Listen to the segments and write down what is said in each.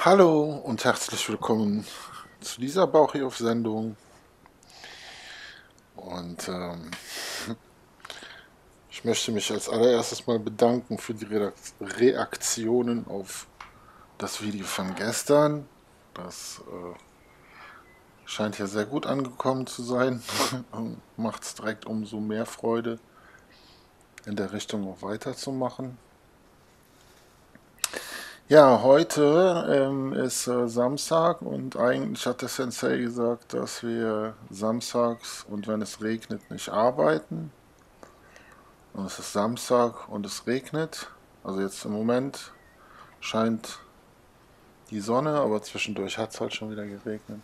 Hallo und herzlich willkommen zu dieser Bauchi-Auf-Sendung. Und ich möchte mich als allererstes mal bedanken für die Reaktionen auf das Video von gestern. Das scheint ja sehr gut angekommen zu sein und macht es direkt umso mehr Freude, in der Richtung auch weiterzumachen. Ja, heute ist Samstag und eigentlich hat der Sensei gesagt, dass wir samstags und wenn es regnet nicht arbeiten. Und es ist Samstag und es regnet. Also jetzt im Moment scheint die Sonne, aber zwischendurch hat es halt schon wieder geregnet.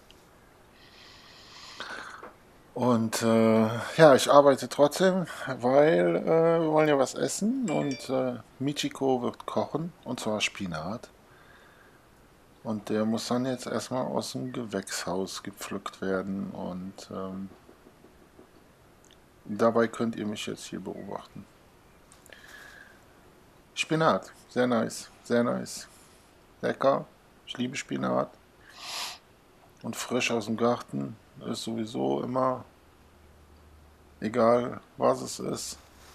Und ja, ich arbeite trotzdem, weil wir wollen ja was essen und Michiko wird kochen und zwar Spinat. Und der muss dann jetzt erstmal aus dem Gewächshaus gepflückt werden und dabei könnt ihr mich jetzt hier beobachten. Spinat, sehr nice, sehr nice. Lecker, ich liebe Spinat. Und frisch aus dem Garten ist sowieso immer, egal was es ist,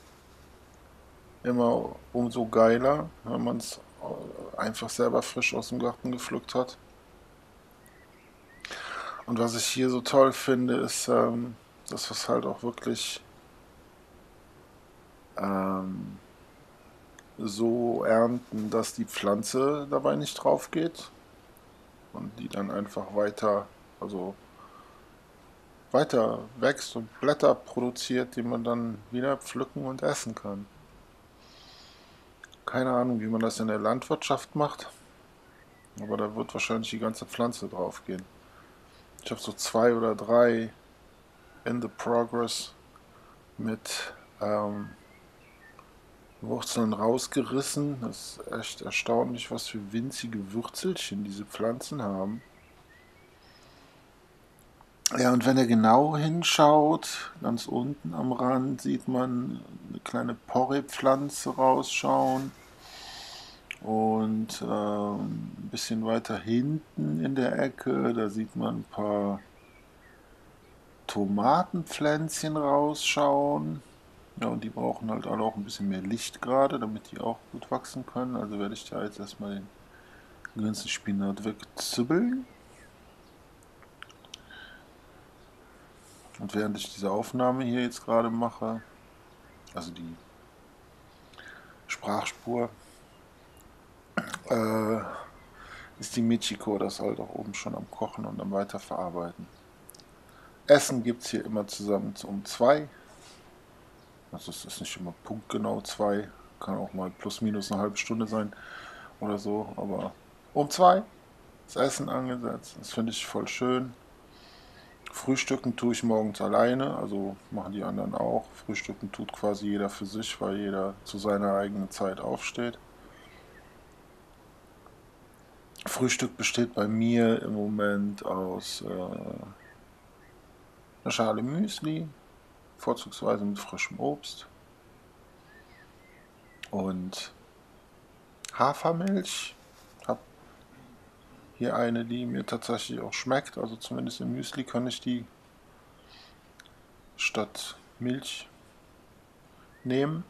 immer umso geiler, wenn man es einfach selber frisch aus dem Garten gepflückt hat. Und was ich hier so toll finde, ist, dass wir es halt auch wirklich ähm, so ernten, dass die Pflanze dabei nicht drauf geht und die dann einfach weiter, also weiter wächst und Blätter produziert, die man dann wieder pflücken und essen kann. Keine Ahnung, wie man das in der Landwirtschaft macht, aber da wird wahrscheinlich die ganze Pflanze drauf gehen. Ich habe so 2 oder 3 in the progress mit Wurzeln rausgerissen. Das ist echt erstaunlich, was für winzige Wurzelchen diese Pflanzen haben. Ja, und wenn ihr genau hinschaut, ganz unten am Rand sieht man eine kleine Porree-Pflanze rausschauen. Und ein bisschen weiter hinten in der Ecke, da sieht man ein paar Tomatenpflänzchen rausschauen. Ja, und die brauchen halt alle auch ein bisschen mehr Licht gerade, damit die auch gut wachsen können. Also werde ich da jetzt erstmal den ganzen Spinat wegzübbeln. Und während ich diese Aufnahme hier jetzt gerade mache, also die Sprachspur, äh, ist die Michiko das halt auch oben schon am Kochen und am Weiterverarbeiten. Essen gibt es hier immer zusammen um 2. Also es ist nicht immer punktgenau 2, kann auch mal plus minus eine halbe Stunde sein oder so, aber um 2 ist Essen angesetzt. Das finde ich voll schön. Frühstücken tue ich morgens alleine, also machen die anderen auch. Frühstücken tut quasi jeder für sich, weil jeder zu seiner eigenen Zeit aufsteht. Frühstück besteht bei mir im Moment aus einer Schale Müsli, vorzugsweise mit frischem Obst und Hafermilch. Hab hier eine, die mir tatsächlich auch schmeckt, also zumindest im Müsli kann ich die statt Milch nehmen.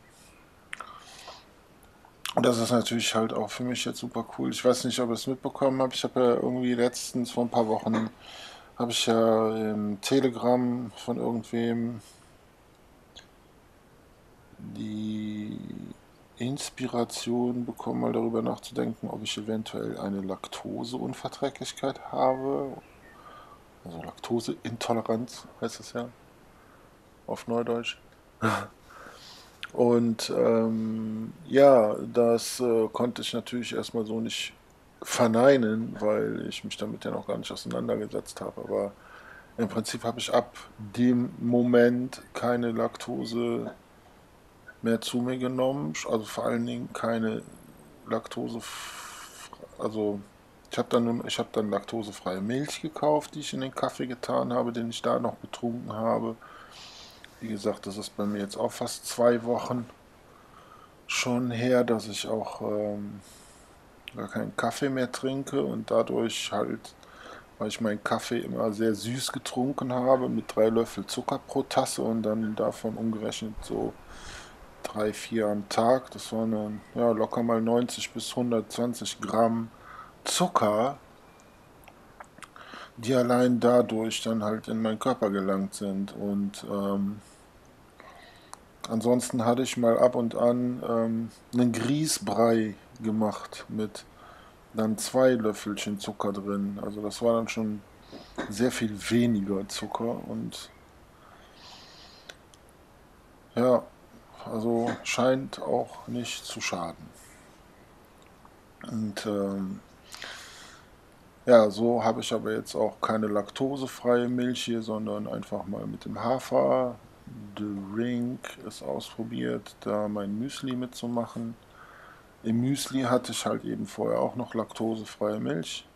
Und das ist natürlich halt auch für mich jetzt super cool. Ich weiß nicht, ob ihr es mitbekommen habt. Ich habe ja irgendwie letztens vor ein paar Wochen, habe ich ja im Telegram von irgendwem die Inspiration bekommen, mal darüber nachzudenken, ob ich eventuell eine Laktoseunverträglichkeit habe. Also Laktoseintoleranz heißt es ja auf Neudeutsch. Und ja, das konnte ich natürlich erstmal so nicht verneinen, weil ich mich damit ja noch gar nicht auseinandergesetzt habe. Aber im Prinzip habe ich ab dem Moment keine Laktose mehr zu mir genommen. Also vor allen Dingen keine Laktose, also ich habe dann laktosefreie Milch gekauft, die ich in den Kaffee getan habe, den ich da noch getrunken habe. Wie gesagt, das ist bei mir jetzt auch fast 2 Wochen schon her, dass ich auch gar keinen Kaffee mehr trinke und dadurch halt, weil ich meinen Kaffee immer sehr süß getrunken habe, mit 3 Löffel Zucker pro Tasse und dann davon umgerechnet so 3, 4 am Tag. Das waren dann ja, locker mal 90 bis 120 Gramm Zucker, die allein dadurch dann halt in meinen Körper gelangt sind. Und ansonsten hatte ich mal ab und an einen Grießbrei gemacht mit dann 2 Löffelchen Zucker drin. Also das war dann schon sehr viel weniger Zucker und ja, also scheint auch nicht zu schaden. Und ja, so habe ich aber jetzt auch keine laktosefreie Milch hier, sondern einfach mal mit dem Hafer Drink es ausprobiert, da mein Müsli mitzumachen. Im Müsli hatte ich halt eben vorher auch noch laktosefreie Milch.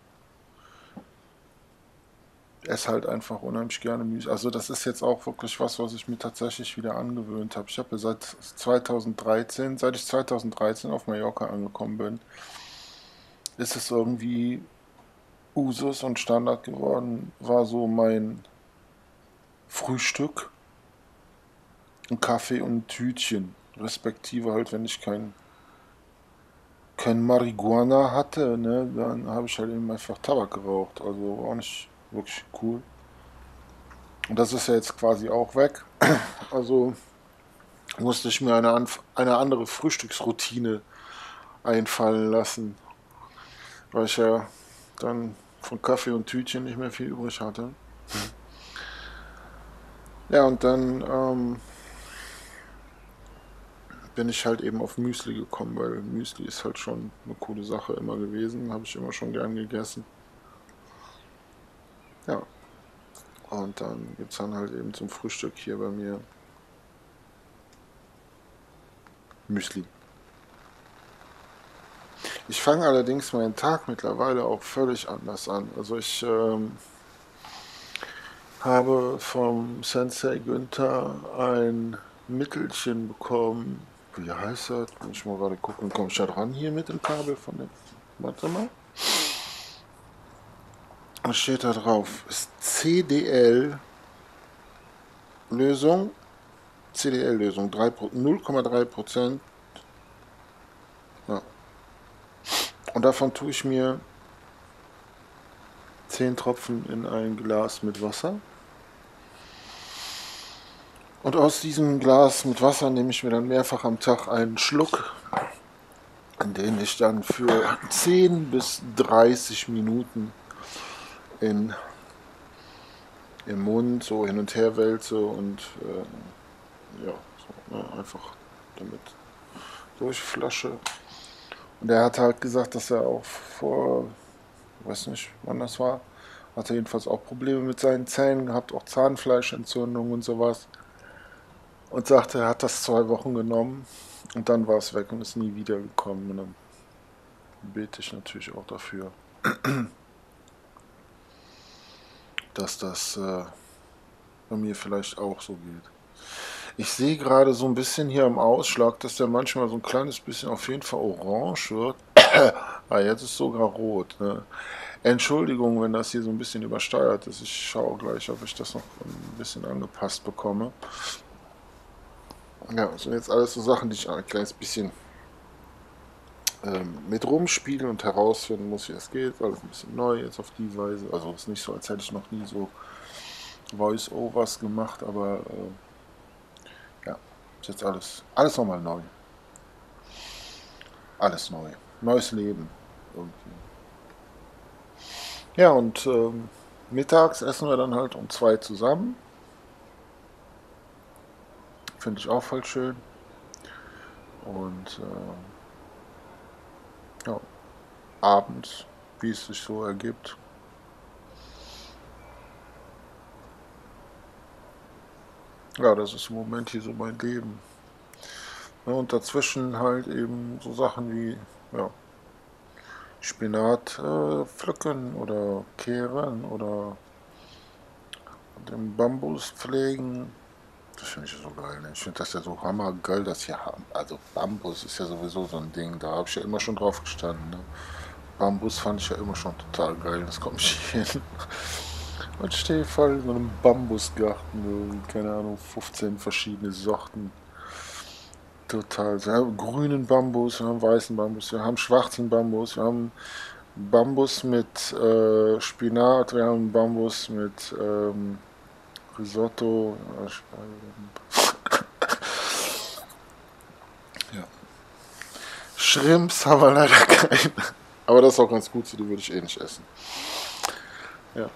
Esse halt einfach unheimlich gerne Müsli. Also das ist jetzt auch wirklich was, was ich mir tatsächlich wieder angewöhnt habe. Ich habe ja seit ich 2013 auf Mallorca angekommen bin, ist es irgendwie Usus und Standard geworden, war so mein Frühstück, ein Kaffee und ein Tütchen. Respektive halt, wenn ich kein Marihuana hatte, ne, dann habe ich halt eben einfach Tabak geraucht. Also war auch nicht wirklich cool. Und das ist ja jetzt quasi auch weg. Also musste ich mir eine andere Frühstücksroutine einfallen lassen, weil ich ja dann von Kaffee und Tütchen nicht mehr viel übrig hatte. Ja, und dann bin ich halt eben auf Müsli gekommen, weil Müsli ist halt schon eine coole Sache immer gewesen, habe ich immer schon gern gegessen. Ja, und dann gibt es dann halt eben zum Frühstück hier bei mir Müsli. Ich fange allerdings meinen Tag mittlerweile auch völlig anders an. Also ich habe vom Sensei Günther ein Mittelchen bekommen. Wie heißt das? Muss ich mal gerade gucken. Komme ich da dran hier mit dem Kabel von dem. Warte mal. Was steht da drauf? Ist CDL-Lösung. CDL-Lösung. 0,3%. Ja. Und davon tue ich mir 10 Tropfen in ein Glas mit Wasser. Und aus diesem Glas mit Wasser nehme ich mir dann mehrfach am Tag einen Schluck, in den ich dann für 10 bis 30 Minuten in, im Mund so hin und her wälze und ja, so, ne, einfach damit durchflasche. Und er hat halt gesagt, dass er auch vor, ich weiß nicht wann das war, hat er jedenfalls auch Probleme mit seinen Zähnen gehabt, auch Zahnfleischentzündung und sowas. Und sagte, er hat das 2 Wochen genommen und dann war es weg und ist nie wiedergekommen. Und dann bete ich natürlich auch dafür, dass das bei mir vielleicht auch so geht. Ich sehe gerade so ein bisschen hier am Ausschlag, dass der manchmal so ein kleines bisschen auf jeden Fall orange wird. Ah, jetzt ist sogar rot. Ne? Entschuldigung, wenn das hier so ein bisschen übersteuert ist. Ich schaue gleich, ob ich das noch ein bisschen angepasst bekomme. Ja, das sind jetzt alles so Sachen, die ich ein kleines bisschen mit rumspielen und herausfinden muss, wie es geht. Alles ein bisschen neu jetzt auf die Weise. Also es ist nicht so, als hätte ich noch nie so Voice-Overs gemacht, aber ja, ist jetzt alles nochmal neu. Alles neu. Neues Leben. Irgendwie. Ja, und mittags essen wir dann halt um 2 zusammen. Finde ich auch voll schön. Und ja, abends, wie es sich so ergibt. Ja, das ist im Moment hier so mein Leben. Ja, und dazwischen halt eben so Sachen wie ja, Spinat pflücken oder kehren oder den Bambus pflegen. Das finde ich so geil. Ne? Ich finde das ja so hammergeil, dass hier haben. Also Bambus ist ja sowieso so ein Ding. Da habe ich ja immer schon drauf gestanden. Ne? Bambus fand ich ja immer schon total geil, das kommt nicht hin. Und stehe voll in so einem Bambusgarten, so, keine Ahnung, 15 verschiedene Sorten. Total. Wir haben grünen Bambus, wir haben weißen Bambus, wir haben schwarzen Bambus, wir haben Bambus mit Spinat, wir haben Bambus mit Risotto. Ja. Shrimps haben wir leider keine. Aber das ist auch ganz gut, so die würde ich eh nicht essen. Ja.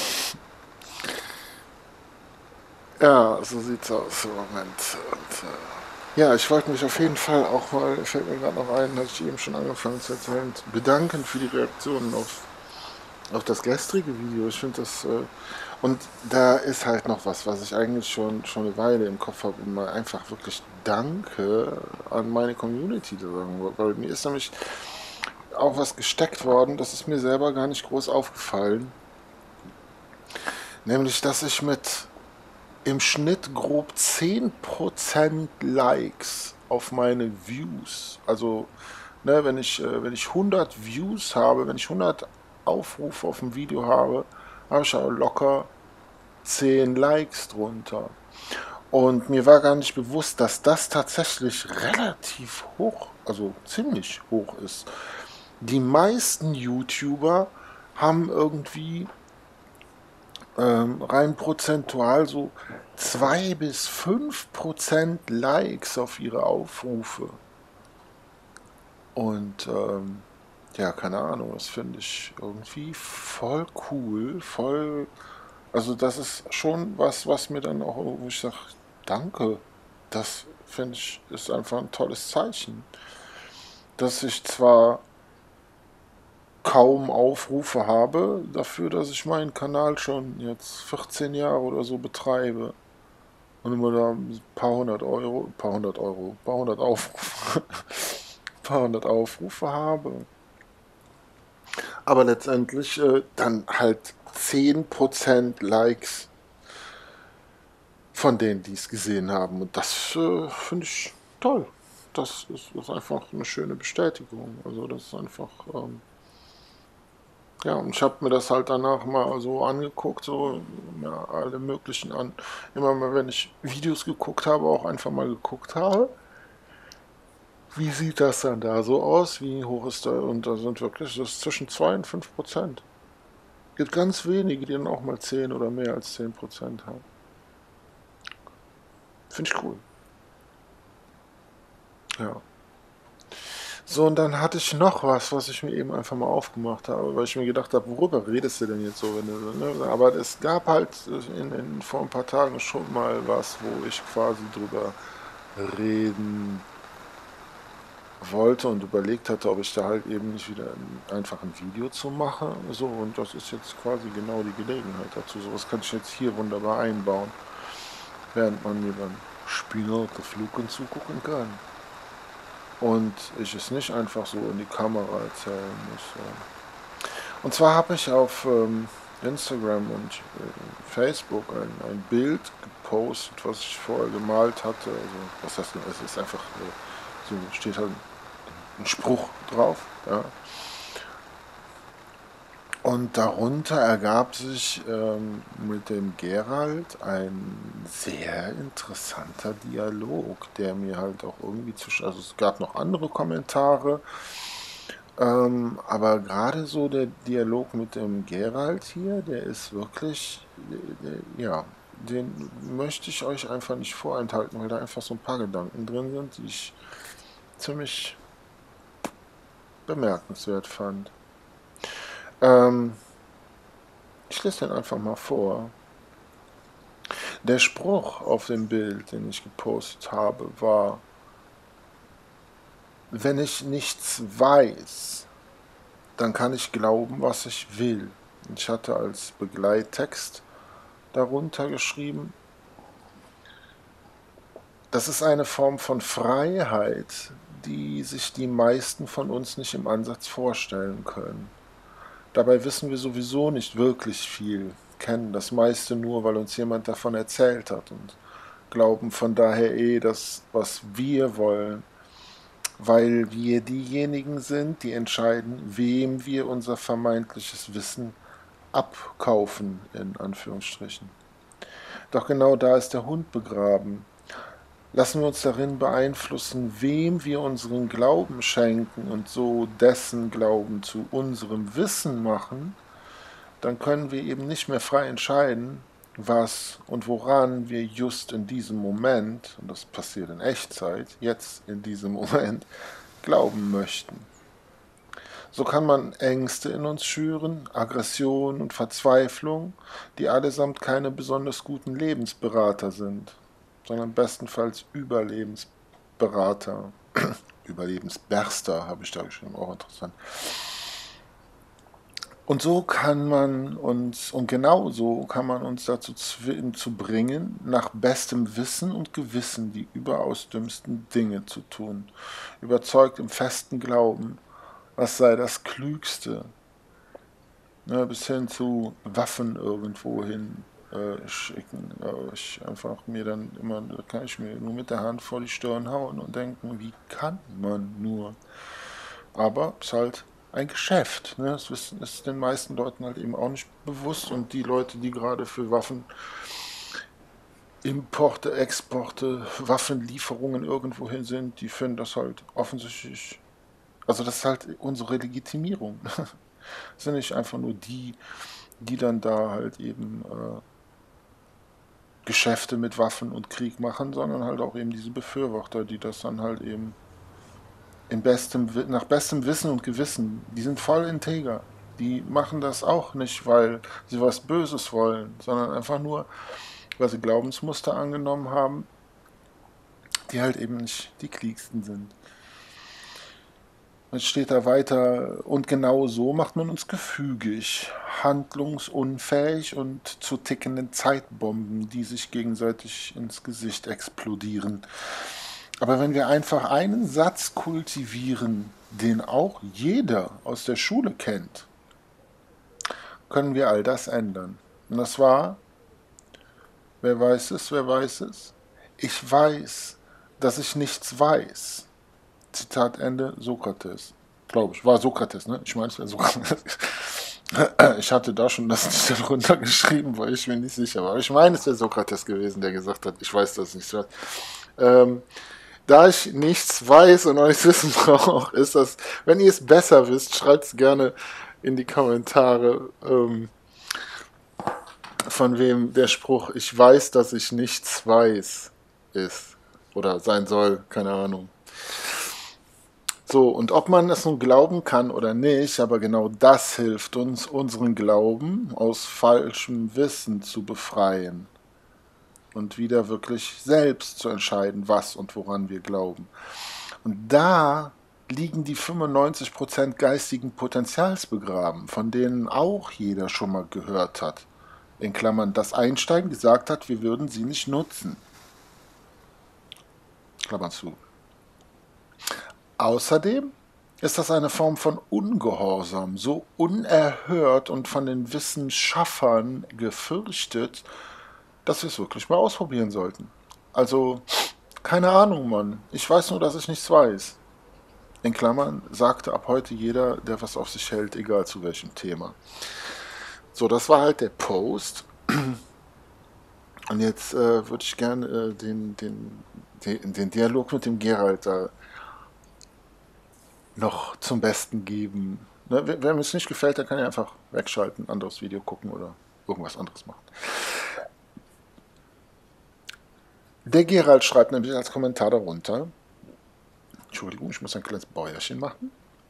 Ja, so sieht's aus im Moment. Und, ja, ich wollte mich auf jeden Fall auch mal, fällt mir gerade noch ein, hatte ich eben schon angefangen zu erzählen, bedanken für die Reaktionen auf das gestrige Video. Ich finde das, und da ist halt noch was ich eigentlich schon eine Weile im Kopf habe, und mal einfach wirklich Danke an meine Community zu sagen, weil mir ist nämlich auch was gesteckt worden, das ist mir selber gar nicht groß aufgefallen, nämlich, dass ich mit im Schnitt grob 10% Likes auf meine Views, also ne, wenn ich 100 Views habe, wenn ich 100 Aufrufe auf ein Video habe ich auch locker 10 Likes drunter. Und mir war gar nicht bewusst, dass das tatsächlich relativ hoch, also ziemlich hoch ist. Die meisten YouTuber haben irgendwie rein prozentual so 2 bis 5% Likes auf ihre Aufrufe. Und ja, keine Ahnung, das finde ich irgendwie voll cool, voll. Also das ist schon was mir dann auch, wo ich sage, danke. Das finde ich, ist einfach ein tolles Zeichen. Dass ich zwar kaum Aufrufe habe, dafür, dass ich meinen Kanal schon jetzt 14 Jahre oder so betreibe. Und immer da ein paar hundert Aufrufe, paar hundert Aufrufe habe. Aber letztendlich dann halt 10% Likes von denen, die es gesehen haben. Und das finde ich toll. Das ist einfach eine schöne Bestätigung. Also das ist einfach, ja, und ich habe mir das halt danach mal so angeguckt, so ja, alle möglichen an. Immer mal, wenn ich Videos geguckt habe, auch einfach mal geguckt habe. Wie sieht das dann da so aus? Wie hoch ist da? Und da sind wirklich, das ist zwischen 2 und 5%. Gibt ganz wenige, die dann auch mal 10 oder mehr als 10% haben. Finde ich cool. Ja. So, und dann hatte ich noch was ich mir eben einfach mal aufgemacht habe, weil ich mir gedacht habe, worüber redest du denn jetzt so? Wenn du, ne? Aber es gab halt vor ein paar Tagen schon mal was, wo ich quasi drüber reden wollte und überlegt hatte, ob ich da halt eben nicht wieder einfach ein Video zu mache. So, und das ist jetzt quasi genau die Gelegenheit dazu. Sowas kann ich jetzt hier wunderbar einbauen, während man mir beim Spinat Flugen zugucken kann. Und ich es nicht einfach so in die Kamera erzählen muss. Und zwar habe ich auf Instagram und Facebook ein Bild gepostet, was ich vorher gemalt hatte. Also, was heißt, es ist einfach so, steht halt ein Spruch drauf. Ja. Und darunter ergab sich mit dem Gerald ein sehr interessanter Dialog, der mir halt auch irgendwie zwischen, also es gab noch andere Kommentare, aber gerade so der Dialog mit dem Gerald hier, der ist wirklich, ja, den möchte ich euch einfach nicht vorenthalten, weil da einfach so ein paar Gedanken drin sind, die ich ziemlich bemerkenswert fand. Ähm, Ich lese den einfach mal vor. Der Spruch auf dem Bild, den ich gepostet habe, war: Wenn ich nichts weiß, dann kann ich glauben, was ich will. Ich hatte als Begleittext darunter geschrieben: Das ist eine Form von Freiheit, die sich die meisten von uns nicht im Ansatz vorstellen können. Dabei wissen wir sowieso nicht wirklich viel, kennen das meiste nur, weil uns jemand davon erzählt hat, und glauben von daher das, was wir wollen, weil wir diejenigen sind, die entscheiden, wem wir unser vermeintliches Wissen abkaufen, in Anführungsstrichen. Doch genau da ist der Hund begraben. Lassen wir uns darin beeinflussen, wem wir unseren Glauben schenken und so dessen Glauben zu unserem Wissen machen, dann können wir eben nicht mehr frei entscheiden, was und woran wir just in diesem Moment, und das passiert in Echtzeit, jetzt in diesem Moment, glauben möchten. So kann man Ängste in uns schüren, Aggression und Verzweiflung, die allesamt keine besonders guten Lebensberater sind, sondern bestenfalls Überlebensberater. Überlebensberster habe ich da geschrieben, auch interessant. Und so kann man uns, und genau so kann man uns dazu zu bringen, nach bestem Wissen und Gewissen die überaus dümmsten Dinge zu tun, überzeugt im festen Glauben, was sei das Klügste, ne, bis hin zu Waffen irgendwo hin schicken. Ich einfach mir dann immer, da kann ich mir nur mit der Hand vor die Stirn hauen und denken, wie kann man nur? Aber es ist halt ein Geschäft. Ne? Das ist den meisten Leuten halt eben auch nicht bewusst, und die Leute, die gerade für Waffen Importe, Exporte, Waffenlieferungen irgendwohin sind, die finden das halt offensichtlich, also das ist halt unsere Legitimierung. Das sind nicht einfach nur die, die dann da halt eben Geschäfte mit Waffen und Krieg machen, sondern halt auch eben diese Befürworter, die das dann halt eben nach bestem Wissen und Gewissen, die sind voll integer. Die machen das auch nicht, weil sie was Böses wollen, sondern einfach nur, weil sie Glaubensmuster angenommen haben, die halt eben nicht die klügsten sind. Jetzt steht da weiter, und genau so macht man uns gefügig, handlungsunfähig und zu tickenden Zeitbomben, die sich gegenseitig ins Gesicht explodieren. Aber wenn wir einfach einen Satz kultivieren, den auch jeder aus der Schule kennt, können wir all das ändern. Und das war, wer weiß es, wer weiß es? Ich weiß, dass ich nichts weiß. Zitat Ende, Sokrates. Glaube ich, war Sokrates, ne? Ich meine, es wäre Sokrates. Ich hatte da schon das nicht darunter geschrieben, weil ich mir nicht sicher war. Aber ich meine, es wäre Sokrates gewesen, der gesagt hat, ich weiß, dass ich nichts weiß. Da ich nichts weiß und euch wissen brauche, ist das, wenn ihr es besser wisst, schreibt es gerne in die Kommentare, von wem der Spruch, ich weiß, dass ich nichts weiß, ist. Oder sein soll, keine Ahnung. So, und ob man es nun glauben kann oder nicht, aber genau das hilft uns, unseren Glauben aus falschem Wissen zu befreien und wieder wirklich selbst zu entscheiden, was und woran wir glauben. Und da liegen die 95% geistigen Potenzials begraben, von denen auch jeder schon mal gehört hat. In Klammern, dass Einstein gesagt hat, wir würden sie nicht nutzen. Klammern zu. Außerdem ist das eine Form von Ungehorsam, so unerhört und von den Wissenschafern gefürchtet, dass wir es wirklich mal ausprobieren sollten. Also, keine Ahnung, Mann. Ich weiß nur, dass ich nichts weiß. In Klammern sagte ab heute jeder, der was auf sich hält, egal zu welchem Thema. So, das war halt der Post. Und jetzt würde ich gerne den Dialog mit dem Gerald da noch zum Besten geben. Ne, wer mir es nicht gefällt, der kann ja einfach wegschalten, anderes Video gucken oder irgendwas anderes machen. Der Gerald schreibt nämlich als Kommentar darunter, Entschuldigung, ich muss ein kleines Bäuerchen machen.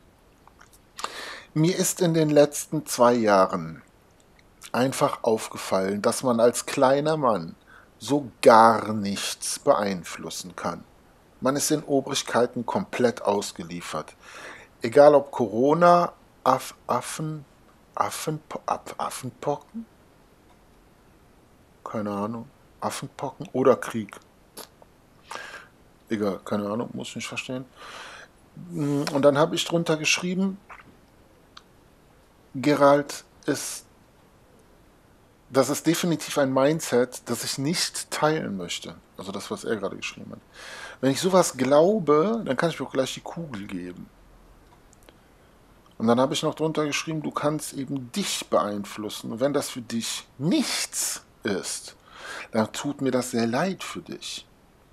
Mir ist in den letzten 2 Jahren einfach aufgefallen, dass man als kleiner Mann so gar nichts beeinflussen kann. Man ist den Obrigkeiten komplett ausgeliefert. Egal ob Corona, Affenpocken? Keine Ahnung. Affenpocken oder Krieg. Egal, keine Ahnung, muss ich nicht verstehen. Und dann habe ich drunter geschrieben, Gerald, es das ist definitiv ein Mindset, das ich nicht teilen möchte. Also das, was er gerade geschrieben hat. Wenn ich sowas glaube, dann kann ich mir auch gleich die Kugel geben. Und dann habe ich noch drunter geschrieben, du kannst eben dich beeinflussen. Und wenn das für dich nichts ist, dann tut mir das sehr leid für dich.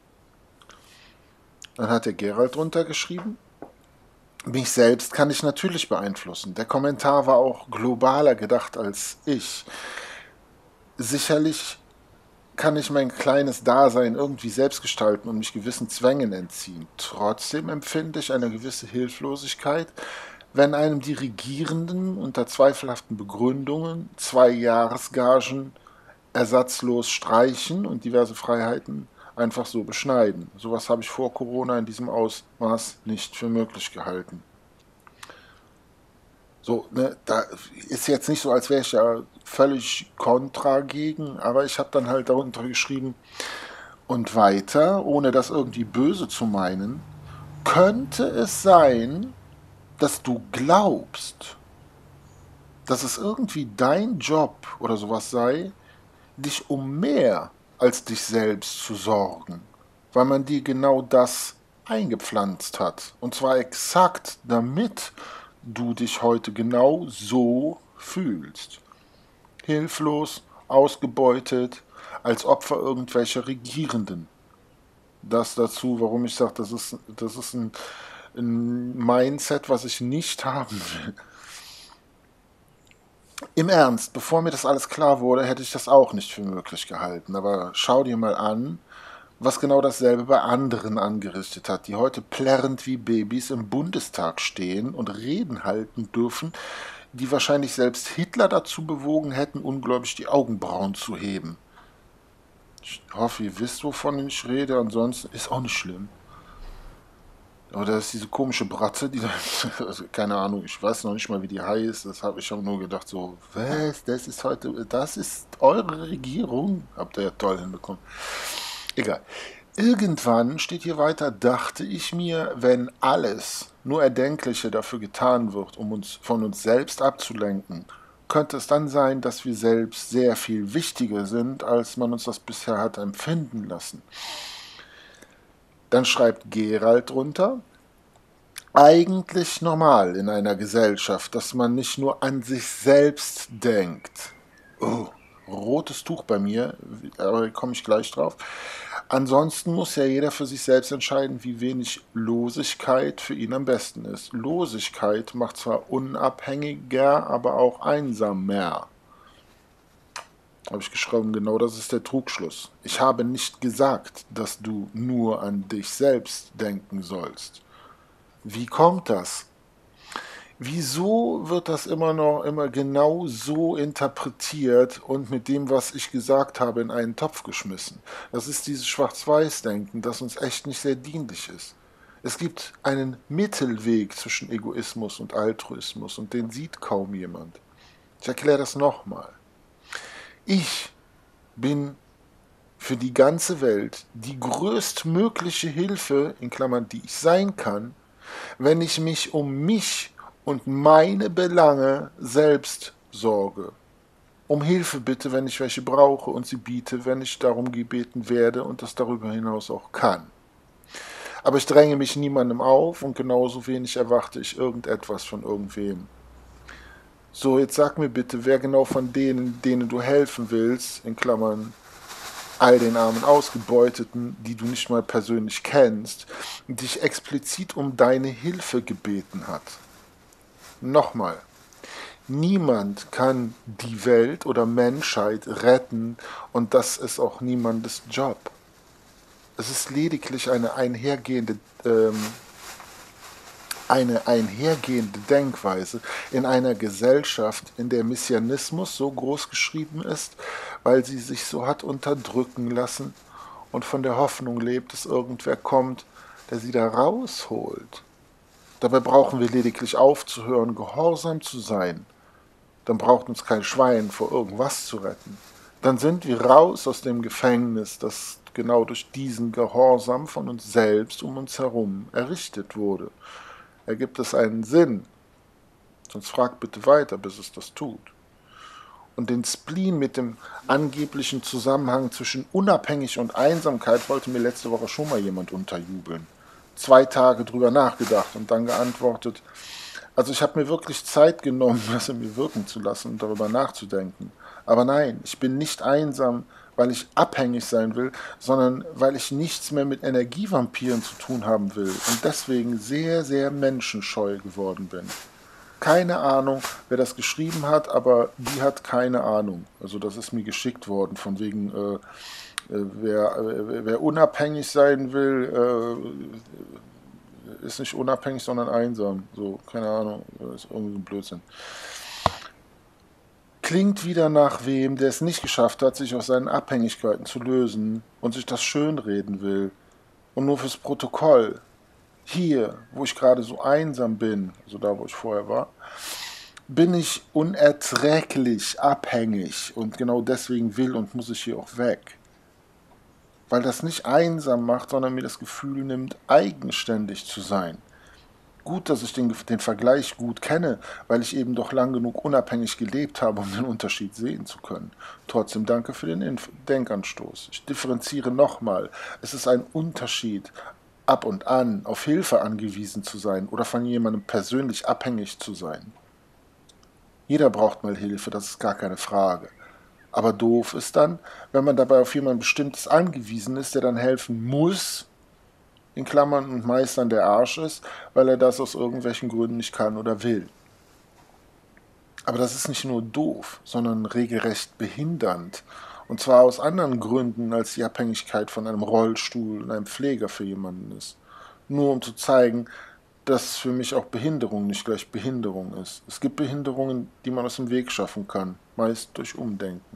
Dann hat der Gerald drunter geschrieben, mich selbst kann ich natürlich beeinflussen. Der Kommentar war auch globaler gedacht als ich. Sicherlich kann ich mein kleines Dasein irgendwie selbst gestalten und mich gewissen Zwängen entziehen. Trotzdem empfinde ich eine gewisse Hilflosigkeit, wenn einem die Regierenden unter zweifelhaften Begründungen 2 Jahresgagen ersatzlos streichen und diverse Freiheiten einfach so beschneiden. Sowas habe ich vor Corona in diesem Ausmaß nicht für möglich gehalten. So, ne, da ist jetzt nicht so, als wäre ich ja völlig kontra gegen, aber ich habe dann halt darunter geschrieben, und weiter, ohne das irgendwie böse zu meinen, könnte es sein, dass du glaubst, dass es irgendwie dein Job oder sowas sei, dich um mehr als dich selbst zu sorgen, weil man dir genau das eingepflanzt hat. Und zwar exakt damit du dich heute genau so fühlst. Hilflos, ausgebeutet, als Opfer irgendwelcher Regierenden. Das dazu, warum ich sage, das ist ein Mindset, was ich nicht haben will. Im Ernst, bevor mir das alles klar wurde, hätte ich das auch nicht für möglich gehalten. Aber schau dir mal an, was genau dasselbe bei anderen angerichtet hat, die heute plärrend wie Babys im Bundestag stehen und Reden halten dürfen, die wahrscheinlich selbst Hitler dazu bewogen hätten, ungläubig die Augenbrauen zu heben. Ich hoffe, ihr wisst, wovon ich rede, ansonsten ist auch nicht schlimm. Aber da ist diese komische Bratze, die da, also keine Ahnung, ich weiß noch nicht mal, wie die heißt. Das habe ich auch nur gedacht, so, was, das ist eure Regierung? Habt ihr ja toll hinbekommen. Egal. Irgendwann steht hier weiter, dachte ich mir, wenn alles nur Erdenkliche dafür getan wird, um uns von uns selbst abzulenken, könnte es dann sein, dass wir selbst sehr viel wichtiger sind, als man uns das bisher hat empfinden lassen. Dann schreibt Gerald drunter, eigentlich normal in einer Gesellschaft, dass man nicht nur an sich selbst denkt. Oh, rotes Tuch bei mir, aber da komme ich gleich drauf. Ansonsten muss ja jeder für sich selbst entscheiden, wie wenig Losigkeit für ihn am besten ist. Losigkeit macht zwar unabhängiger, aber auch einsamer. Habe ich geschrieben, genau das ist der Trugschluss. Ich habe nicht gesagt, dass du nur an dich selbst denken sollst. Wie kommt das? Wieso wird das immer genau so interpretiert und mit dem, was ich gesagt habe, in einen Topf geschmissen? Das ist dieses Schwarz-Weiß-Denken, das uns echt nicht sehr dienlich ist. Es gibt einen Mittelweg zwischen Egoismus und Altruismus und den sieht kaum jemand. Ich erkläre das nochmal. Ich bin für die ganze Welt die größtmögliche Hilfe, in Klammern, die ich sein kann, wenn ich mich um mich und meine Belange selbst sorge. Um Hilfe bitte, wenn ich welche brauche und sie biete, wenn ich darum gebeten werde und das darüber hinaus auch kann. Aber ich dränge mich niemandem auf und genauso wenig erwarte ich irgendetwas von irgendwem. So, jetzt sag mir bitte, wer genau von denen du helfen willst, in Klammern all den armen Ausgebeuteten, die du nicht mal persönlich kennst, dich explizit um deine Hilfe gebeten hat. Nochmal, niemand kann die Welt oder Menschheit retten und das ist auch niemandes Job. Es ist lediglich eine einhergehende Denkweise in einer Gesellschaft, in der Messianismus so groß geschrieben ist, weil sie sich so hat unterdrücken lassen und von der Hoffnung lebt, dass irgendwer kommt, der sie da rausholt. Dabei brauchen wir lediglich aufzuhören, gehorsam zu sein. Dann braucht uns kein Schwein vor irgendwas zu retten. Dann sind wir raus aus dem Gefängnis, das genau durch diesen Gehorsam von uns selbst um uns herum errichtet wurde. Ergibt es einen Sinn? Sonst fragt bitte weiter, bis es das tut. Und den Spleen mit dem angeblichen Zusammenhang zwischen Unabhängig und Einsamkeit wollte mir letzte Woche schon mal jemand unterjubeln. 2 Tage drüber nachgedacht und dann geantwortet, also ich habe mir wirklich Zeit genommen, das in mir wirken zu lassen und darüber nachzudenken. Aber nein, ich bin nicht einsam, weil ich abhängig sein will, sondern weil ich nichts mehr mit Energievampiren zu tun haben will und deswegen sehr, sehr menschenscheu geworden bin. Keine Ahnung, wer das geschrieben hat, aber die hat keine Ahnung. Also das ist mir geschickt worden, von wegen, wer unabhängig sein will, ist nicht unabhängig, sondern einsam. So, keine Ahnung, das ist irgendwie ein Blödsinn. Klingt wieder nach wem, der es nicht geschafft hat, sich aus seinen Abhängigkeiten zu lösen und sich das schönreden will. Und nur fürs Protokoll. Hier, wo ich gerade so einsam bin, also da, wo ich vorher war, bin ich unerträglich abhängig und genau deswegen will und muss ich hier auch weg. Weil das nicht einsam macht, sondern mir das Gefühl nimmt, eigenständig zu sein. Gut, dass ich den Vergleich gut kenne, weil ich eben doch lang genug unabhängig gelebt habe, um den Unterschied sehen zu können. Trotzdem danke für den Denkanstoß. Ich differenziere nochmal. Es ist ein Unterschied, ab und an auf Hilfe angewiesen zu sein oder von jemandem persönlich abhängig zu sein. Jeder braucht mal Hilfe, das ist gar keine Frage. Aber doof ist dann, wenn man dabei auf jemand Bestimmtes angewiesen ist, der dann helfen muss, in Klammern und meist dann der Arsch ist, weil er das aus irgendwelchen Gründen nicht kann oder will. Aber das ist nicht nur doof, sondern regelrecht behindernd. Und zwar aus anderen Gründen, als die Abhängigkeit von einem Rollstuhl und einem Pfleger für jemanden ist. Nur um zu zeigen, dass für mich auch Behinderung nicht gleich Behinderung ist. Es gibt Behinderungen, die man aus dem Weg schaffen kann, meist durch Umdenken.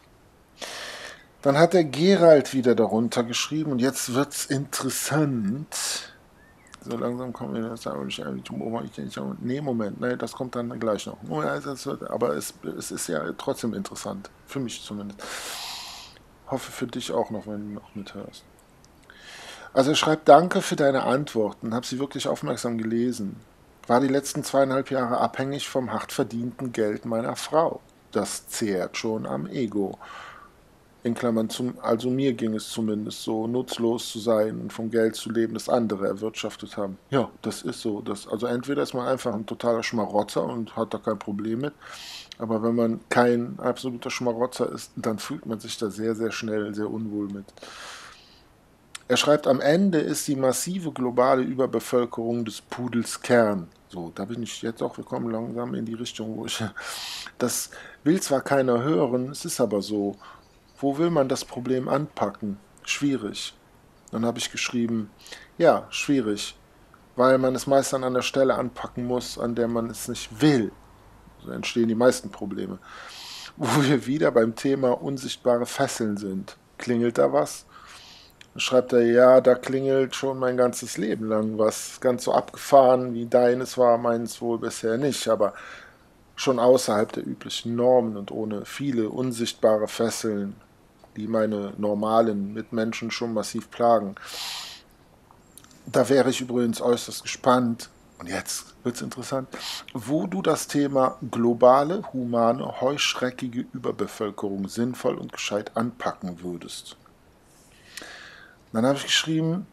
Dann hat der Gerald wieder darunter geschrieben und jetzt wird's interessant. So langsam kommen wir das nee, Moment, nee, das kommt dann gleich noch. Aber es ist ja trotzdem interessant, für mich zumindest. Hoffe für dich auch noch, wenn du noch mithörst. Also er schreibt, danke für deine Antworten, habe sie wirklich aufmerksam gelesen. War die letzten 2,5 Jahre abhängig vom hart verdienten Geld meiner Frau. Das zehrt schon am Ego. In Klammern, also mir ging es zumindest so, nutzlos zu sein und vom Geld zu leben, das andere erwirtschaftet haben. Ja, das ist so. Also entweder ist man einfach ein totaler Schmarotzer und hat da kein Problem mit, aber wenn man kein absoluter Schmarotzer ist, dann fühlt man sich da sehr, sehr schnell sehr unwohl mit. Er schreibt, am Ende ist die massive globale Überbevölkerung des Pudels Kern. So, da bin ich jetzt auch, wir kommen langsam in die Richtung, wo ich, das will zwar keiner hören, es ist aber so. Wo will man das Problem anpacken? Schwierig. Dann habe ich geschrieben, ja, schwierig, weil man es meist dann an der Stelle anpacken muss, an der man es nicht will. So entstehen die meisten Probleme. Wo wir wieder beim Thema unsichtbare Fesseln sind. Klingelt da was? Dann schreibt er, ja, da klingelt schon mein ganzes Leben lang was. Ganz so abgefahren wie deines war, meins wohl bisher nicht, aber schon außerhalb der üblichen Normen und ohne viele unsichtbare Fesseln, die meine normalen Mitmenschen schon massiv plagen. Da wäre ich übrigens äußerst gespannt, und jetzt wird es interessant, wo du das Thema globale, humane, heuschreckige Überbevölkerung sinnvoll und gescheit anpacken würdest. Dann habe ich geschrieben,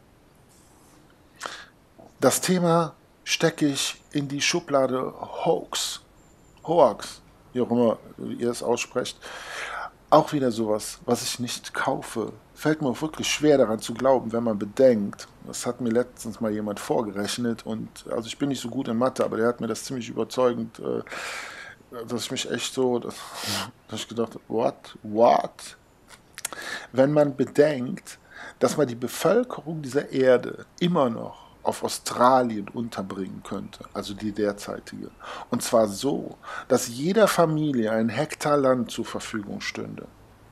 das Thema stecke ich in die Schublade Hoax, wie auch immer ihr es aussprecht. Auch wieder sowas, was ich nicht kaufe. Fällt mir auch wirklich schwer daran zu glauben, wenn man bedenkt. Das hat mir letztens mal jemand vorgerechnet und also ich bin nicht so gut in Mathe, aber der hat mir das ziemlich überzeugend, dass ich mich echt so, dass ich gedacht habe, what? Wenn man bedenkt, dass man die Bevölkerung dieser Erde immer noch auf Australien unterbringen könnte, also die derzeitige. Und zwar so, dass jeder Familie ein Hektar Land zur Verfügung stünde.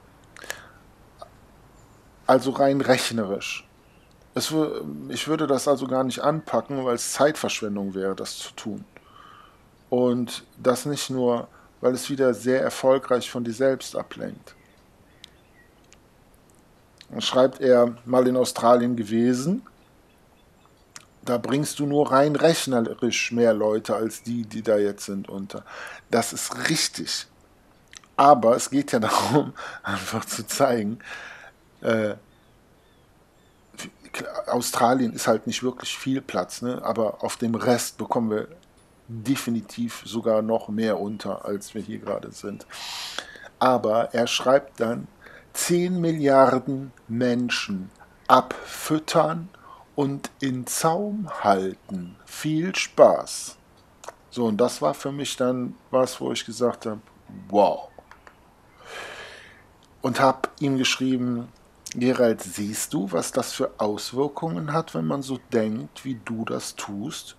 Also rein rechnerisch. Ich würde das also gar nicht anpacken, weil es Zeitverschwendung wäre, das zu tun. Und das nicht nur, weil es wieder sehr erfolgreich von dir selbst ablenkt. Dann schreibt er, mal in Australien gewesen. Da bringst du nur rein rechnerisch mehr Leute als die da jetzt sind unter. Das ist richtig. Aber es geht ja darum, einfach zu zeigen, äh, Australien ist halt nicht wirklich viel Platz, ne? Aber auf dem Rest bekommen wir definitiv sogar noch mehr unter, als wir hier gerade sind. Aber er schreibt dann, 10 Milliarden Menschen abfüttern und in Zaum halten. Viel Spaß. So, und das war für mich dann was, wo ich gesagt habe, wow. Und habe ihm geschrieben, Gerald, siehst du, was das für Auswirkungen hat, wenn man so denkt, wie du das tust?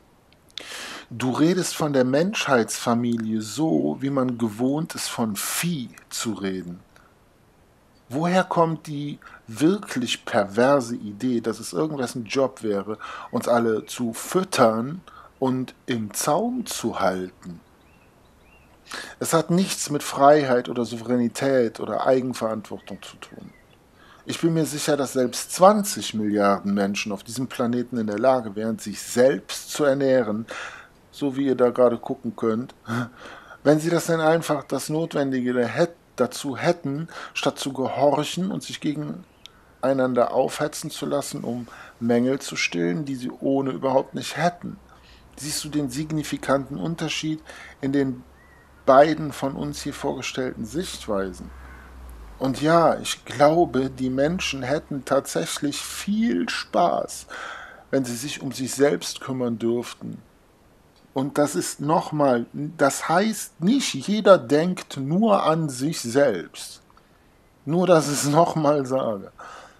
Du redest von der Menschheitsfamilie so, wie man gewohnt ist, von Vieh zu reden. Woher kommt die wirklich perverse Idee, dass es irgendwas ein Job wäre, uns alle zu füttern und im Zaum zu halten? Es hat nichts mit Freiheit oder Souveränität oder Eigenverantwortung zu tun. Ich bin mir sicher, dass selbst 20 Milliarden Menschen auf diesem Planeten in der Lage wären, sich selbst zu ernähren, so wie ihr da gerade gucken könnt, wenn sie das denn einfach das Notwendige dazu hätten, statt zu gehorchen und sich gegeneinander aufhetzen zu lassen, um Mängel zu stillen, die sie ohne überhaupt nicht hätten. Siehst du den signifikanten Unterschied in den beiden von uns hier vorgestellten Sichtweisen? Und ja, ich glaube, die Menschen hätten tatsächlich viel Spaß, wenn sie sich um sich selbst kümmern dürften. Und das ist nochmal, das heißt nicht, jeder denkt nur an sich selbst. Nur, dass ich es nochmal sage.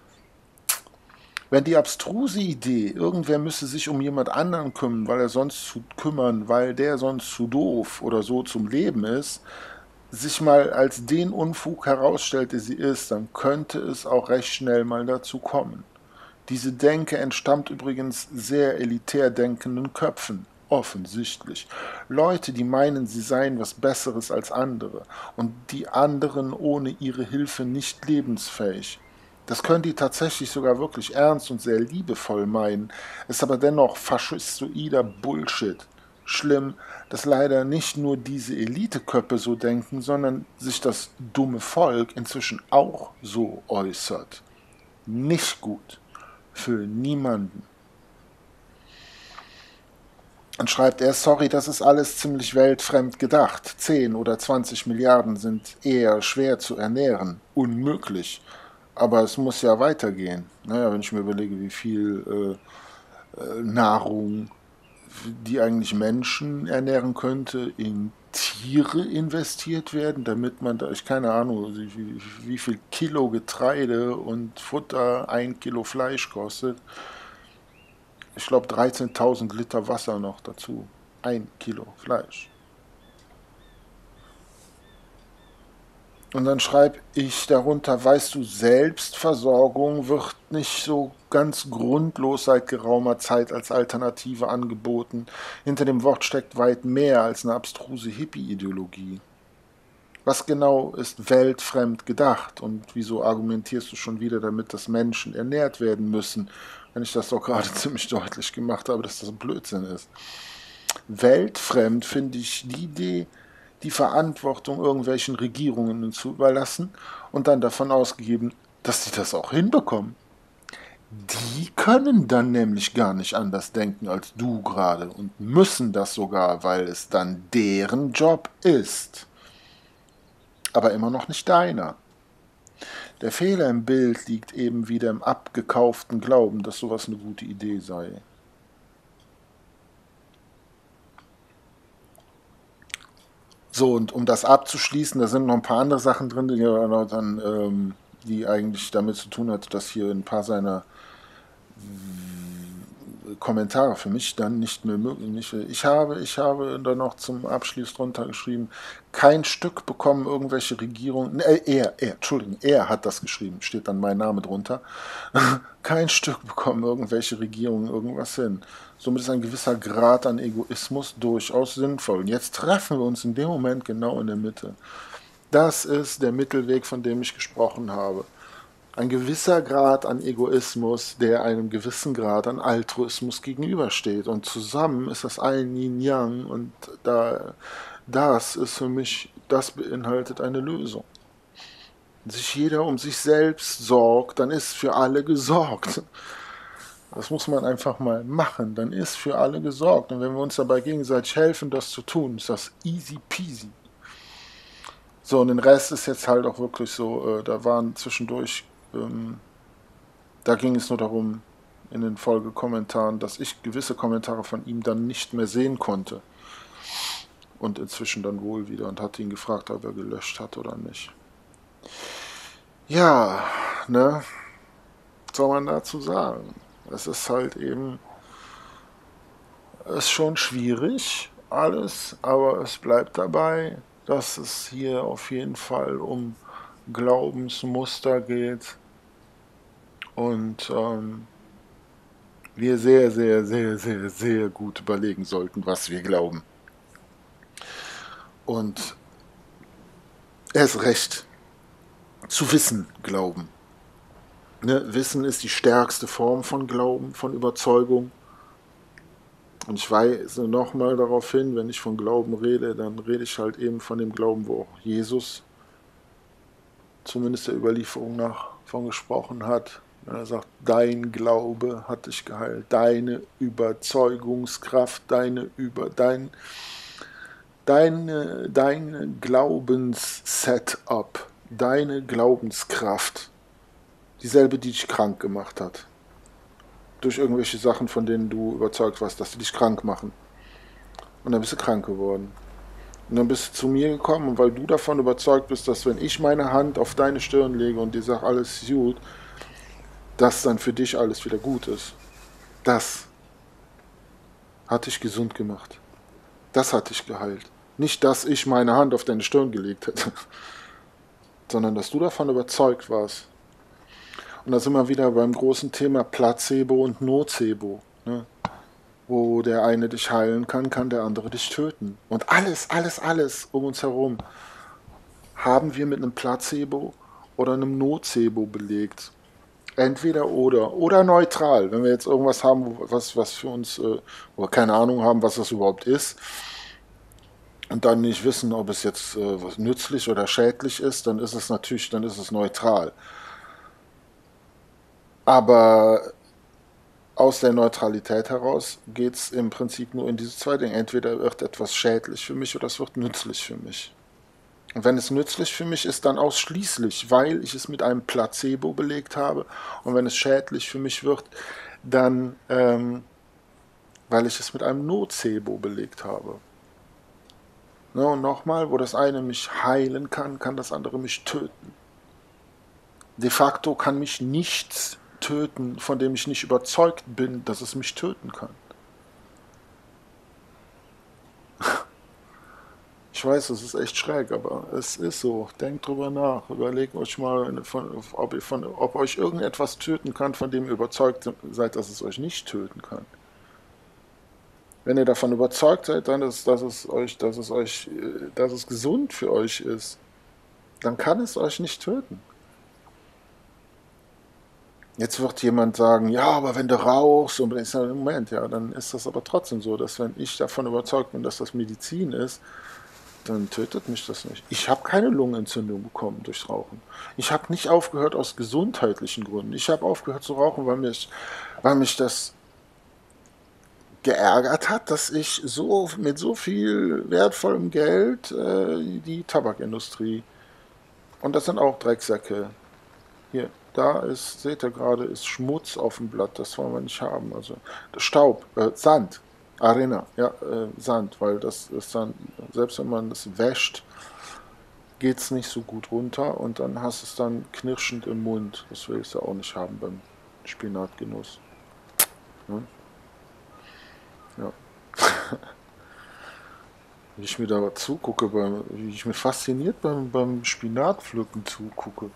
Wenn die abstruse Idee, irgendwer müsse sich um jemand anderen kümmern, weil der sonst zu doof oder so zum Leben ist, sich mal als den Unfug herausstellt, der sie ist, dann könnte es auch recht schnell mal dazu kommen. Diese Denke entstammt übrigens sehr elitär denkenden Köpfen, offensichtlich. Leute, die meinen, sie seien was Besseres als andere und die anderen ohne ihre Hilfe nicht lebensfähig. Das können die tatsächlich sogar wirklich ernst und sehr liebevoll meinen, ist aber dennoch faschistoider Bullshit. Schlimm, dass leider nicht nur diese Eliteköpfe so denken, sondern sich das dumme Volk inzwischen auch so äußert. Nicht gut. Für niemanden. Und schreibt er, sorry, das ist alles ziemlich weltfremd gedacht. 10 oder 20 Milliarden sind eher schwer zu ernähren. Unmöglich. Aber es muss ja weitergehen. Naja, wenn ich mir überlege, wie viel Nahrung, die eigentlich Menschen ernähren könnte, in Tiere investiert werden, damit man da, ich keine Ahnung, wie viel Kilo Getreide und Futter 1 Kilo Fleisch kostet. Ich glaube 13.000 Liter Wasser noch dazu. 1 Kilo Fleisch. Und dann schreibe ich darunter, weißt du, Selbstversorgung wird nicht so ganz grundlos seit geraumer Zeit als Alternative angeboten. Hinter dem Wort steckt weit mehr als eine abstruse Hippie-Ideologie. Was genau ist weltfremd gedacht und wieso argumentierst du schon wieder damit, dass Menschen ernährt werden müssen, wenn ich das doch gerade ziemlich deutlich gemacht habe, dass das Blödsinn ist? Weltfremd finde ich die Idee, die Verantwortung irgendwelchen Regierungen zu überlassen und dann davon ausgegeben, dass sie das auch hinbekommen. Die können dann nämlich gar nicht anders denken als du gerade und müssen das sogar, weil es dann deren Job ist. Aber immer noch nicht deiner. Der Fehler im Bild liegt eben wieder im abgekauften Glauben, dass sowas eine gute Idee sei. So, und um das abzuschließen, da sind noch ein paar andere Sachen drin, die eigentlich damit zu tun hat, dass hier ein paar seiner Kommentare für mich dann nicht mehr möglich. Ich habe dann noch zum Abschluss drunter geschrieben, kein Stück bekommen irgendwelche Regierungen, er hat das geschrieben, steht dann mein Name drunter, kein Stück bekommen irgendwelche Regierungen irgendwas hin. Somit ist ein gewisser Grad an Egoismus durchaus sinnvoll. Und jetzt treffen wir uns in dem Moment genau in der Mitte. Das ist der Mittelweg, von dem ich gesprochen habe. ein gewisser Grad an Egoismus, der einem gewissen Grad an Altruismus gegenübersteht. Und zusammen ist das ein Yin-Yang und das ist für mich, das beinhaltet eine Lösung. Wenn sich jeder um sich selbst sorgt, dann ist für alle gesorgt. Das muss man einfach mal machen, dann ist für alle gesorgt. Und wenn wir uns dabei gegenseitig helfen, das zu tun, ist das easy peasy. So, und den Rest ist jetzt halt auch wirklich so, da waren zwischendurch, da ging es nur darum, in den Folgekommentaren, dass ich gewisse Kommentare von ihm dann nicht mehr sehen konnte. Und inzwischen dann wohl wieder und hatte ihn gefragt, ob er gelöscht hat oder nicht. Ja, ne, was soll man dazu sagen? Es ist halt eben, ist schon schwierig alles, aber es bleibt dabei, dass es hier auf jeden Fall um Glaubensmuster geht und wir sehr, sehr, sehr, sehr, sehr gut überlegen sollten, was wir glauben. Und erst recht zu Wissen glauben. Ne? Wissen ist die stärkste Form von Glauben, von Überzeugung. Und ich weise nochmal darauf hin, wenn ich von Glauben rede, dann rede ich halt eben von dem Glauben, wo auch Jesus zumindest der Überlieferung nach von gesprochen hat. Wenn er sagt, dein Glaube hat dich geheilt, deine Überzeugungskraft, dein Glaubenssetup, deine Glaubenskraft, dieselbe, die dich krank gemacht hat. Durch irgendwelche Sachen, von denen du überzeugt warst, dass sie dich krank machen. Und dann bist du krank geworden. Und dann bist du zu mir gekommen, und weil du davon überzeugt bist, dass wenn ich meine Hand auf deine Stirn lege und dir sage, alles ist gut, dass dann für dich alles wieder gut ist. Das hat dich gesund gemacht. Das hat dich geheilt. Nicht, dass ich meine Hand auf deine Stirn gelegt hätte, sondern dass du davon überzeugt warst. Und da sind wir wieder beim großen Thema Placebo und Nocebo. Ne? Wo der eine dich heilen kann, kann der andere dich töten. Und alles um uns herum haben wir mit einem Placebo oder einem Nocebo belegt. Entweder oder neutral. Wenn wir jetzt irgendwas haben, was für uns, oder keine Ahnung haben, was das überhaupt ist, und dann nicht wissen, ob es jetzt was nützlich oder schädlich ist, dann ist es natürlich, dann ist es neutral. Aber aus der Neutralität heraus geht es im Prinzip nur in diese zwei Dinge. Entweder wird etwas schädlich für mich oder es wird nützlich für mich. Und wenn es nützlich für mich ist, dann ausschließlich, weil ich es mit einem Placebo belegt habe. Und wenn es schädlich für mich wird, dann weil ich es mit einem Nocebo belegt habe. Ne, und nochmal, wo das eine mich heilen kann, kann das andere mich töten. De facto kann mich nichts töten, von dem ich nicht überzeugt bin, dass es mich töten kann. Ich weiß, es ist echt schräg, aber es ist so. Denkt drüber nach. Überlegt euch mal, ob euch irgendetwas töten kann, von dem ihr überzeugt seid, dass es euch nicht töten kann. Wenn ihr davon überzeugt seid, dann dass es gesund für euch ist, dann kann es euch nicht töten. Jetzt wird jemand sagen, ja, aber wenn du rauchst, und ich sage, Moment, ja, dann ist das aber trotzdem so, dass wenn ich davon überzeugt bin, dass das Medizin ist, dann tötet mich das nicht. Ich habe keine Lungenentzündung bekommen durchs Rauchen. Ich habe nicht aufgehört aus gesundheitlichen Gründen. Ich habe aufgehört zu rauchen, weil mich das geärgert hat, dass ich so mit so viel wertvollem Geld die Tabakindustrie, und das sind auch Drecksäcke. Hier, da ist, seht ihr gerade, ist Schmutz auf dem Blatt, das wollen wir nicht haben. Also Staub, Sand, Arena, ja, Sand, weil das ist dann, selbst wenn man das wäscht, geht es nicht so gut runter und dann hast du es dann knirschend im Mund. Das will ich ja auch nicht haben beim Spinatgenuss. Ne? Ja. Wie ich mir da zugucke, wie ich mir fasziniert beim Spinatpflücken zugucke.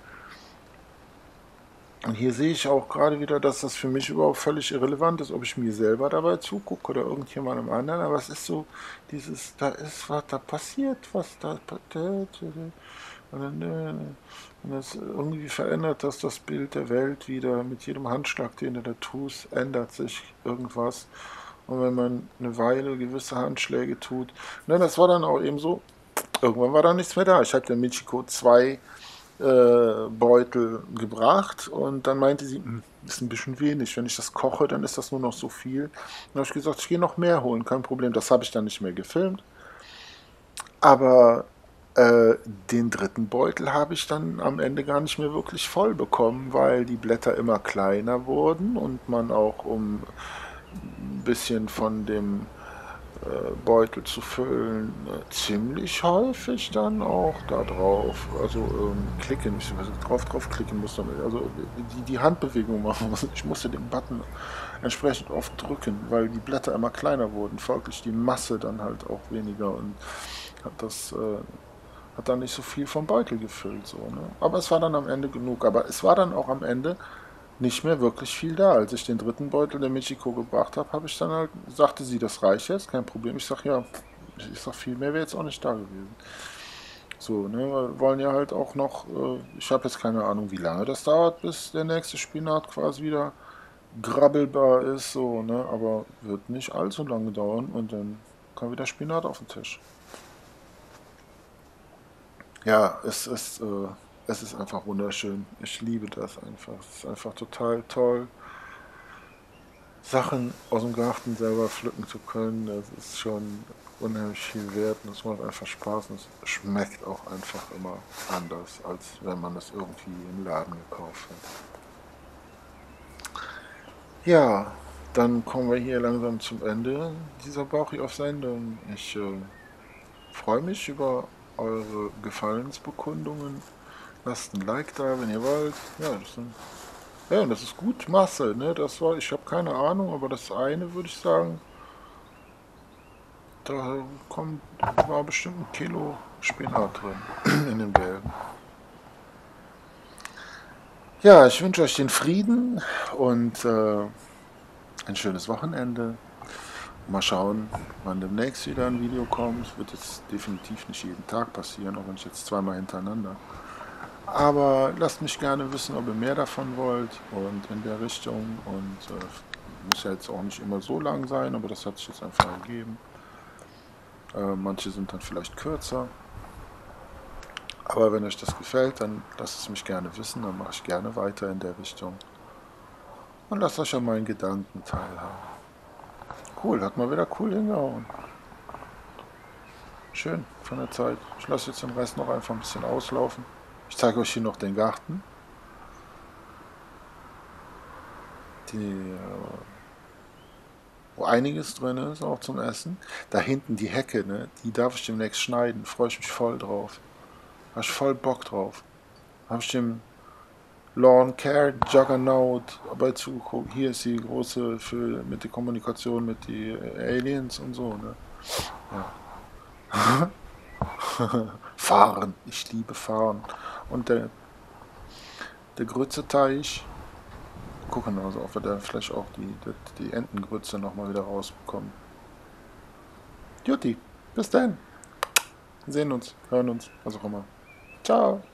Und hier sehe ich auch gerade wieder, dass das für mich überhaupt völlig irrelevant ist, ob ich mir selber dabei zugucke oder irgendjemandem anderen. Aber es ist so, da ist was, da passiert was, Und dann, und das irgendwie verändert das Bild der Welt wieder. Mit jedem Handschlag, den du da tust, ändert sich irgendwas. Und wenn man eine Weile gewisse Handschläge tut, ne, das war dann auch eben so, irgendwann war da nichts mehr da. Ich habe der Michiko 2 Beutel gebracht und dann meinte sie, ist ein bisschen wenig, wenn ich das koche, dann ist das nur noch so viel. Dann habe ich gesagt, ich gehe noch mehr holen, kein Problem. Das habe ich dann nicht mehr gefilmt. Aber äh, den dritten Beutel habe ich dann am Ende gar nicht mehr wirklich voll bekommen, weil die Blätter immer kleiner wurden und man auch, um ein bisschen von dem Beutel zu füllen, ziemlich häufig dann auch da drauf, also klicken, drauf klicken muss damit, also die Handbewegung machen muss. Ich musste den Button entsprechend oft drücken, weil die Blätter immer kleiner wurden, folglich die Masse dann halt auch weniger und hat das hat dann nicht so viel vom Beutel gefüllt, so, ne? Aber es war dann am Ende genug. Aber es war dann auch am Ende nicht mehr wirklich viel da. Als ich den dritten Beutel der Michiko gebracht habe, habe ich dann halt, sagte sie, das reicht jetzt, kein Problem. Ich sag, ja, ich sag, viel mehr wäre jetzt auch nicht da gewesen. So, ne, wir wollen ja halt auch noch, ich habe jetzt keine Ahnung, wie lange das dauert, bis der nächste Spinat quasi wieder grabbelbar ist, so, ne, aber wird nicht allzu lange dauern und dann kann wieder Spinat auf den Tisch. Ja, es ist einfach wunderschön. Ich liebe das einfach. Es ist einfach total toll, Sachen aus dem Garten selber pflücken zu können. Das ist schon unheimlich viel wert und es macht einfach Spaß und es schmeckt auch einfach immer anders, als wenn man es irgendwie im Laden gekauft hat. Ja, dann kommen wir hier langsam zum Ende dieser Bauchi auf Sendung. Ich freue mich über eure Gefallensbekundungen. Lasst ein Like da, wenn ihr wollt. Ja, das ist gut Masse, ne? Das war, ich habe keine Ahnung, aber das eine würde ich sagen, da war bestimmt ein Kilo Spinat drin in dem gelben. Ja, ich wünsche euch den Frieden und ein schönes Wochenende. Mal schauen, wann demnächst wieder ein Video kommt. Wird jetzt definitiv nicht jeden Tag passieren, auch wenn ich jetzt zweimal hintereinander. Aber lasst mich gerne wissen, ob ihr mehr davon wollt und in der Richtung. Und muss ja jetzt auch nicht immer so lang sein, aber das hat sich jetzt einfach ergeben. Manche sind dann vielleicht kürzer. Aber wenn euch das gefällt, dann lasst es mich gerne wissen. Dann mache ich gerne weiter in der Richtung. Und lasst euch an meinen Gedanken teilhaben. Cool, hat mal wieder cool hingehauen. Schön von der Zeit. Ich lasse jetzt den Rest noch einfach ein bisschen auslaufen. Ich zeige euch hier noch den Garten. Wo einiges drin ist, auch zum Essen. Da hinten die Hecke, ne, die darf ich demnächst schneiden. Freue ich mich voll drauf. Habe ich voll Bock drauf. Habe ich dem Lawn Care Juggernaut bei zuguckt. Hier ist die große mit der Kommunikation mit den Aliens und so, ne? Ja. Fahren. Ich liebe Fahren. Und der Grütze-Teich. Gucken also, ob wir da vielleicht auch die Entengrütze nochmal wieder rausbekommen. Jutti, bis dann. Wir sehen uns, hören uns, was auch immer. Ciao.